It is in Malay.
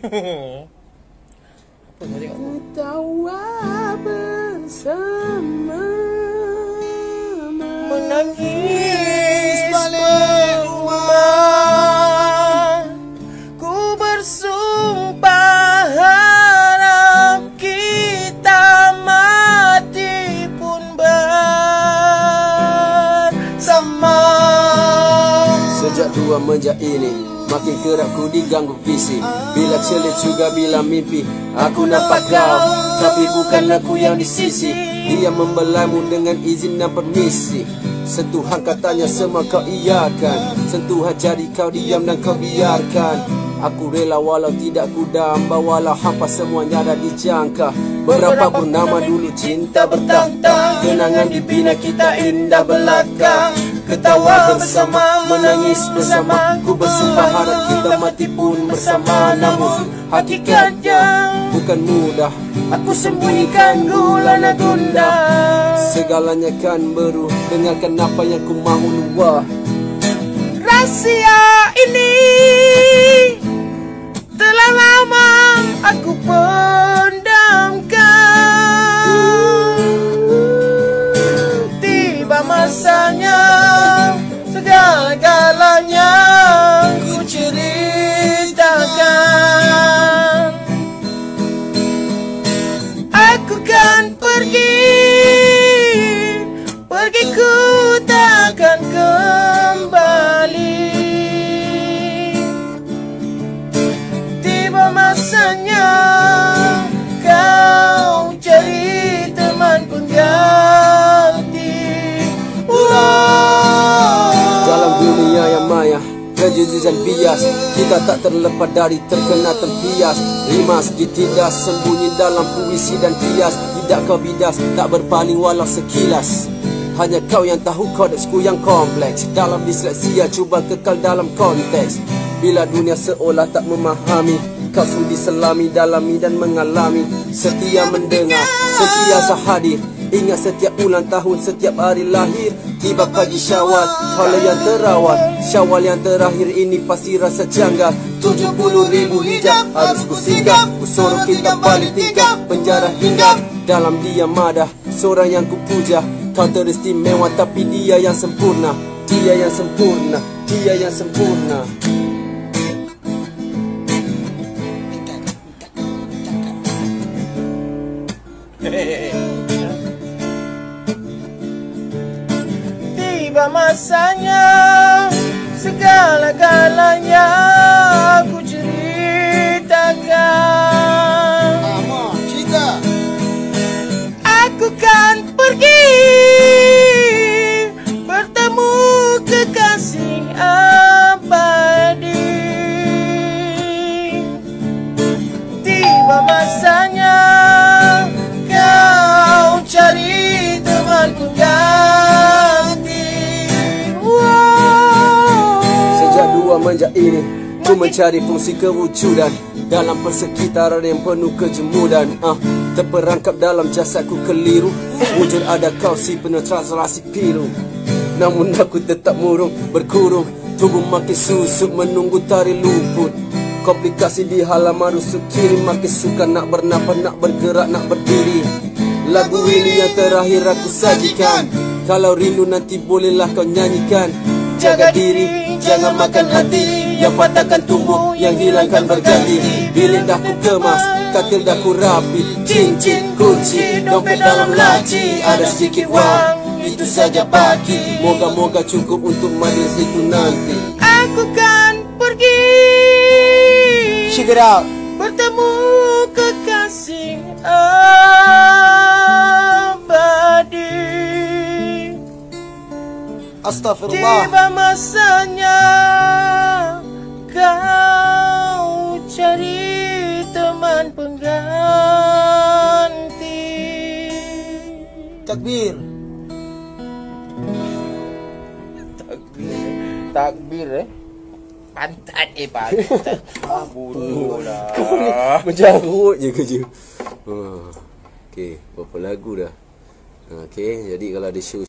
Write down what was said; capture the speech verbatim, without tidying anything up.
Apa kau tengok aku? Tertawa bersama, menangis balik rumah. Ku bersumpah harap kita mati pun bersama. Sejak tua menjak ini makin kerap ku diganggu visi. Bila celit juga bila mimpi aku nampak kau, tapi bukan aku yang di sisi. Dia membelaimu dengan izin dan permisi. Sentuhan katanya semua kau iakan, sentuhan jadi kau diam dan kau biarkan. Aku rela walau tidak ku damba, walau hampa semuanya ada dijangka. Berapa purnama dulu cinta bertahta, kenangan dibina kita indah belaka. Ketawa bersama, menangis bersama, ku bersumpah harap kita mati pun bersama. Namun hakikatnya bukan mudah, aku sembunyikan gulana gunda. Segalanya kan baru, dengarkan apa yang ku mahu luah. Rahsia ini telah lama aku pendamkan. Tiba masanya segala-galanya ku ceritakan. Aku kan pergi, pergi ku takkan kembali. Tiba masanya kau cari teman pengganti. Dalam dunia yang maya, kejujuran bias, kita tak terlepas dari terkena tempias. Rimas ditindas, sembunyi dalam puisi dan kias. Tidak kau bidas, tak berpaling walau sekilas. Hanya kau yang tahu kodeksku yang kompleks. Dalam disleksia, cuba kekal dalam konteks. Bila dunia seolah tak memahami, kau sudi selami, dalami dan mengalami. Setia mendengar, setia hadir. Ingat setiap ulang tahun, setiap hari lahir. Tiba pagi Syawal, hala yang terawal. Syawal yang terakhir ini pasti rasa janggal. Tujuh puluh ribu hijab harus ku singgah. Ku suruh kita balik tingkah, penjara hingga dalam diam ada seorang yang ku puja. Kau teristimewa tapi dia yang sempurna. Dia yang sempurna, dia yang sempurna. Tiba masanya segala-galanya aku ceritakan. Amor, cerita. Aku kan pergi bertemu kekasih abadi. Tiba masanya kau cari teman pengganti. Sejak dua menjak ini ku mencari fungsi kewujudan dalam persekitaran yang penuh kejemudan. Ah, terperangkap dalam jasadku keliru. Wujud ada kau si penuh translasi pilu. Namun aku tetap murung berkurung. Tubuh makin susuk menunggu tari luput. Komplikasi di halaman rusuk kiri. Makin suka nak bernafas, nak bergerak, nak berdiri. Lagu ini yang terakhir aku sajikan. Kalau rindu nanti bolehlah kau nyanyikan. Jaga diri, jangan makan hati. Yang patahkan tumbuh, yang hilangkan berganti. Bilik dah ku kemas, katil dah ku rapi. Cincin, kunci, dompet dalam laci. Ada sedikit wang, itu saja baki. Moga-moga cukup untuk majlis itu nanti. Aku kan pergi, Check it out. bertemu kekasih abadi. Astagfirullah. Tiba masanya kau cari teman pengganti. Takbir. Takbir, takbir eh. Pantat eh pantat. Ah bodoh lah. Menjarut je kerja. Ha. Okey, berapa lagu dah? Ha, okey, jadi kalau ada show